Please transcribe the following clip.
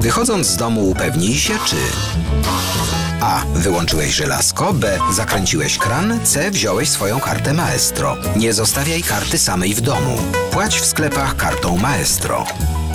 Wychodząc z domu upewnij się, czy A. Wyłączyłeś żelazko, B. Zakręciłeś kran, C. Wziąłeś swoją kartę Maestro. Nie zostawiaj karty samej w domu. Płać w sklepach kartą Maestro.